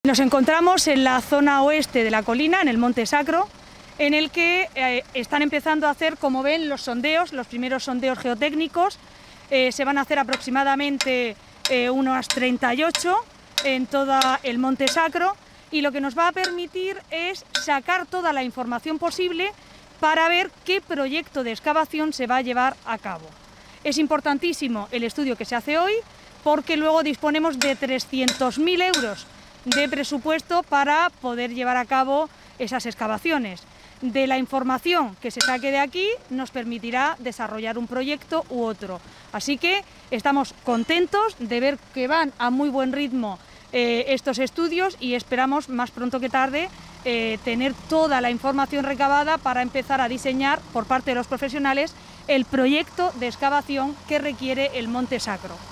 Nos encontramos en la zona oeste de la colina, en el Monte Sacro, en el que están empezando a hacer, como ven, los sondeos, los primeros sondeos geotécnicos. Se van a hacer aproximadamente unos 38 en todo el Monte Sacro, y lo que nos va a permitir es sacar toda la información posible para ver qué proyecto de excavación se va a llevar a cabo. Es importantísimo el estudio que se hace hoy, porque luego disponemos de 300.000 euros de presupuesto para poder llevar a cabo esas excavaciones. De la información que se saque de aquí nos permitirá desarrollar un proyecto u otro. Así que estamos contentos de ver que van a muy buen ritmo estos estudios, y esperamos más pronto que tarde tener toda la información recabada para empezar a diseñar por parte de los profesionales el proyecto de excavación que requiere el Monte Sacro.